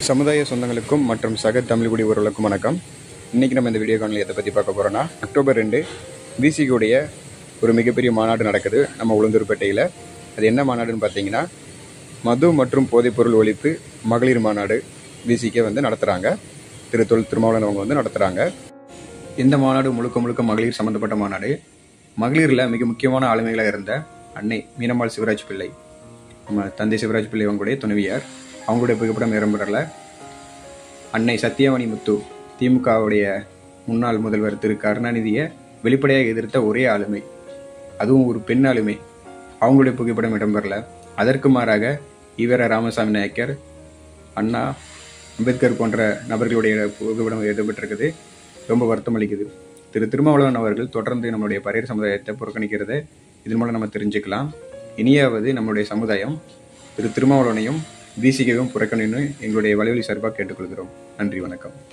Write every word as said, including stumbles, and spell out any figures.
சமுதாய சொந்தங்களுக்கும் மற்றும் சக தமிழ் குடி உறவுகளுக்கும் வணக்கம். இன்றைக்கி நம்ம இந்த வீடியோ காணொலி எதை பற்றி பார்க்க போகிறோன்னா, அக்டோபர் ரெண்டு விசிக்குடைய ஒரு மிகப்பெரிய மாநாடு நடக்குது நம்ம உளுந்தூர்பேட்டையில். அது என்ன மாநாடுன்னு பார்த்தீங்கன்னா, மது மற்றும் போதைப்பொருள் ஒழிப்பு மகளிர் மாநாடு விசிக்கே வந்து நடத்துகிறாங்க. திரு தொல் திருமாவளவன் அவங்க வந்து நடத்துகிறாங்க. இந்த மாநாடு முழுக்க முழுக்க மகளிர் சம்மந்தப்பட்ட மாநாடு. மகளிரில் மிக முக்கியமான ஆளுமைகளாக இருந்த அன்னை மீனம்மாள் சிவராஜ் பிள்ளை, நம்ம தந்தை சிவராஜ் பிள்ளை அவங்களுடைய துணைவியார், அவங்களுடைய புகைப்படம் இடம்பெறல. அன்னை சத்தியவாணி முத்து, திமுகவுடைய முன்னாள் முதல்வர் திரு கருணாநிதியை வெளிப்படையாக எதிர்த்த ஒரே ஆளுமை, அதுவும் ஒரு பெண் ஆளுமை, அவங்களுடைய புகைப்படம் இடம்பெறல. அதற்கு மாறாக ஈவர ராமசாமி நாயக்கர், அண்ணா, அம்பேத்கர் போன்ற நபர்களுடைய புகைப்படம் இடம்பெற்றிருக்குது. ரொம்ப வருத்தம் அளிக்குது. திரு திருமாவளவன் அவர்கள் தொடர்ந்து நம்மளுடைய பரையர் சமுதாயத்தை புறக்கணிக்கிறத இதன் மூலம் நம்ம தெரிஞ்சுக்கலாம். இனியாவது நம்மளுடைய சமுதாயம் திரு திருமாவளவனையும் விசிகையும் புறக்கணின்னு எங்களுடைய வலைவலி சார்பாக கேட்டுக்கொள்கிறோம். நன்றி, வணக்கம்.